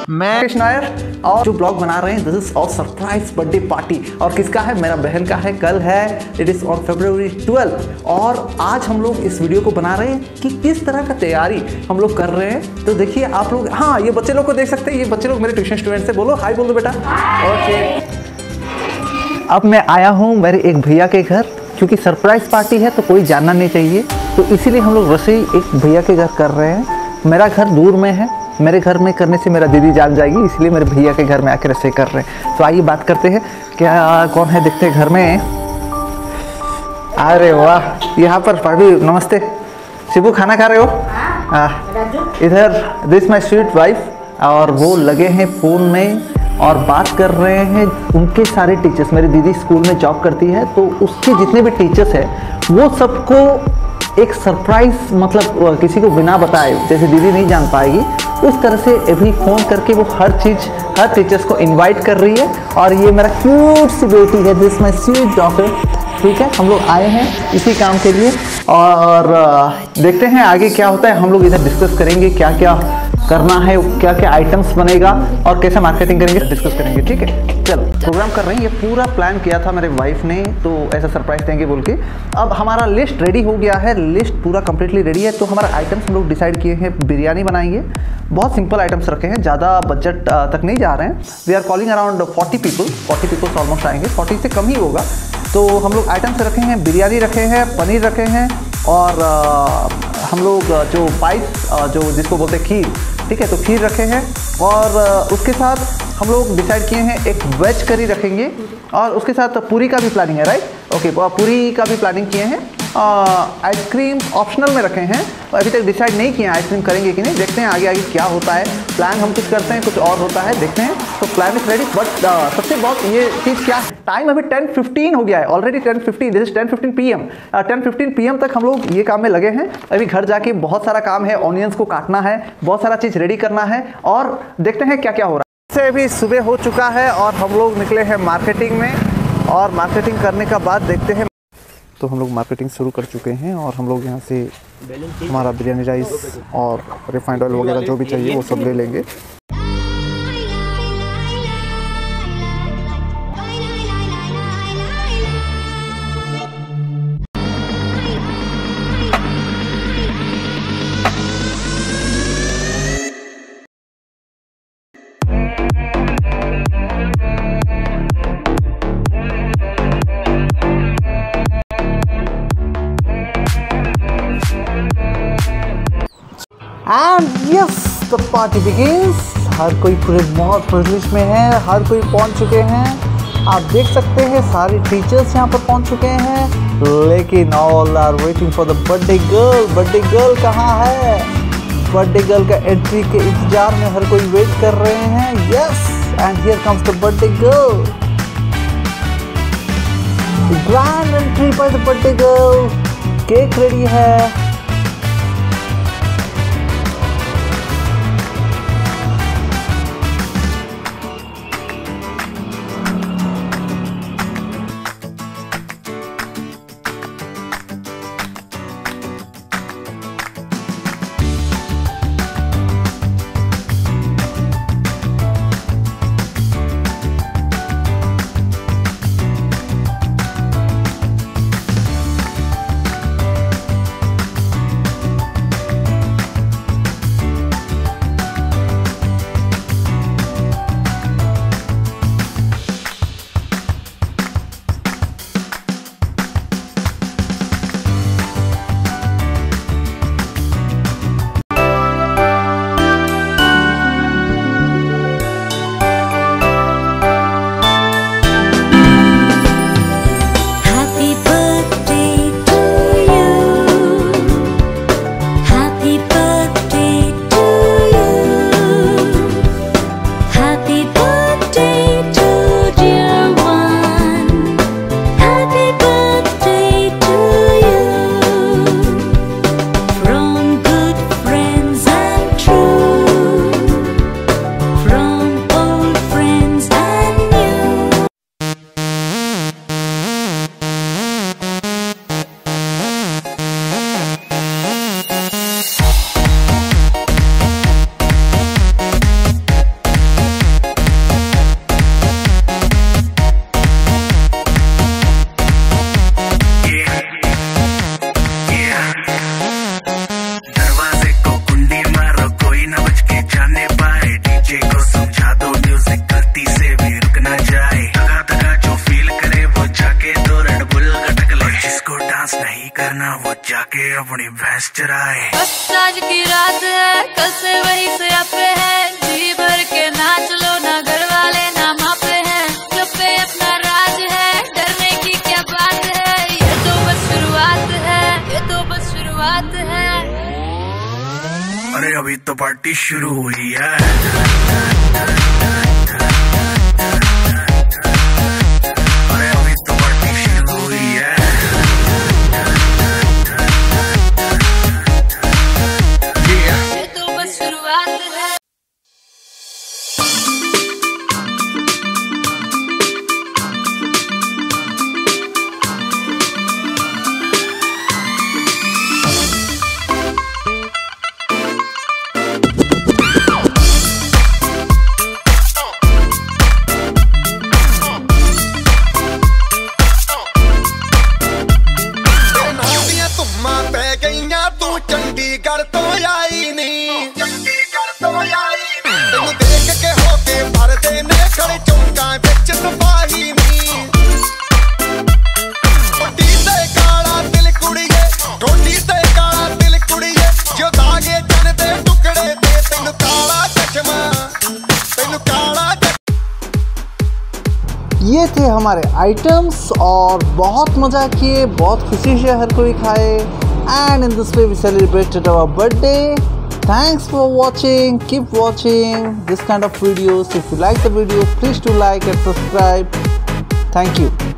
मैं कृष्ण नायर और जो ब्लॉग बना रहे हैं this is our surprise birthday party. और किसका है? मेरा बहन का है। कल है, इट इज ऑन February 12 और आज हम लोग इस वीडियो को बना रहे हैं कि किस तरह का तैयारी हम लोग कर रहे हैं। तो देखिए आप लोग, हाँ ये बच्चे लोग को देख सकते हैं, ये बच्चे लोग मेरे ट्यूशन स्टूडेंट से। बोलो हाय, बोल दो बेटा। ओके, अब मैं आया हूँ मेरे एक भैया के घर, क्योंकि सरप्राइज पार्टी है तो कोई जानना नहीं चाहिए, तो इसीलिए हम लोग रसोई एक भैया के घर कर रहे हैं। मेरा घर दूर में है, मेरे घर में करने से मेरा दीदी जान जाएगी, इसलिए मेरे भैया के घर में आके रसोई कर रहे हैं। तो आइए बात करते हैं, क्या कौन है देखते हैं घर में। अरे वाह, यहाँ पर भाभी नमस्ते। शिबू खाना खा रहे हो? इधर दिस माई स्वीट वाइफ, और वो लगे हैं फ़ोन में और बात कर रहे हैं उनके सारे टीचर्स। मेरी दीदी स्कूल में जॉब करती है, तो उसके जितने भी टीचर्स हैं वो सबको एक सरप्राइज, मतलब किसी को बिना बताए, जैसे दीदी नहीं जान पाएगी उस तरह से अभी फ़ोन करके वो हर टीचर्स को इनवाइट कर रही है। और ये मेरा क्यूट सी बेटी है, दिस माय स्वीट डॉटर। ठीक है, हम लोग आए हैं इसी काम के लिए और देखते हैं आगे क्या होता है। हम लोग इधर डिस्कस करेंगे क्या क्या करना है, क्या क्या आइटम्स बनेगा और कैसे मार्केटिंग करेंगे, डिस्कस करेंगे। ठीक है, चलो प्रोग्राम कर रहे हैं। ये पूरा प्लान किया था मेरे वाइफ ने, तो ऐसा सरप्राइज देंगे बोल के। अब हमारा लिस्ट रेडी हो गया है, लिस्ट पूरा कंप्लीटली रेडी है। तो हमारा आइटम्स हम लोग डिसाइड किए हैं, बिरयानी बनाएंगे। बहुत सिंपल आइटम्स रखे हैं, ज़्यादा बजट तक नहीं जा रहे हैं। We are calling around 40 peoples almost आएंगे, 40 से कम ही होगा। तो हम लोग आइटम्स रखे हैं, बिरयानी रखे हैं, पनीर रखे हैं, और हम लोग जो पाइस जो जिसको बोलते हैं खीर, ठीक है, तो खीर रखे हैं। और उसके साथ हम लोग डिसाइड किए हैं एक वेज करी रखेंगे, और उसके साथ पूरी का भी प्लानिंग है, राइट? ओके, पूरी का भी प्लानिंग किए हैं। आइसक्रीम ऑप्शनल में रखे हैं, अभी तक डिसाइड नहीं किए हैं आइसक्रीम करेंगे कि नहीं, देखते हैं आगे आगे क्या होता है। प्लान हम कुछ करते हैं, कुछ और होता है, देखते हैं। तो प्लान इज रेडी, बट सबसे बहुत ये चीज़ क्या है, टाइम अभी 10:15 हो गया है already. 10:15, this is 10:15 PM। 10:15 PM तक हम लोग ये काम में लगे हैं। अभी घर जाके बहुत सारा काम है, ऑनियंस को काटना है, बहुत सारा चीज़ रेडी करना है, और देखते हैं क्या क्या हो रहा है। से अभी सुबह हो चुका है और हम लोग निकले हैं मार्केटिंग में, और मार्केटिंग करने का बाद देखते हैं। तो हम लोग मार्केटिंग शुरू कर चुके हैं, और हम लोग यहाँ से हमारा बिरयानी राइस और रिफाइंड ऑयल वगैरह जो भी चाहिए वो सब ले लेंगे। And yes, the party begins। हर कोई पूरे बहुत प्रिविलेज में है, हर कोई पहुंच चुके हैं। आप देख सकते हैं सारे टीचर्स यहाँ पर पहुंच चुके हैं, लेकिन all are waiting for the birthday girl. Birthday girl कहाँ है? बर्थडे गर्ल का एंट्री के इंतजार में हर कोई वेट कर रहे हैं। Yes, and here comes the birthday girl. Grand entry by the birthday girl. Cake ready है। जाके अपनी भैंस चराए। बस आज की रात है, कल से वही से आपे है, जी भर के नाच लो ना, घर वाले ना मापे हैं, जो पे अपना राज है, डरने की क्या बात है, ये तो बस शुरुआत है, ये तो बस शुरुआत है। अरे अभी तो पार्टी शुरू हुई है। अरे अभी तो पार्टी शुरू हुई है। ये तो बस शुरुआत है। तू चंडीगढ़ तो आई नहीं, चंडीगढ़ तो आई नहीं, तेनू देख के होके भरदे ने खड़े चौंका विच सिपाही नहीं। टोटी ते काला दिल कुड़िए, टोटी ते काला दिल कुड़िए, जो दागे जन दे टुकड़े दे, तेनू काला चश्मा, तेनू काला। ये थे हमारे आइटम्स और बहुत मज़ा किए, बहुत खुशी से हर कोई खाए। And in this way we celebrated our birthday. Thanks for watching. Keep watching this kind of videos. If you like the video, please do like and subscribe. Thank you.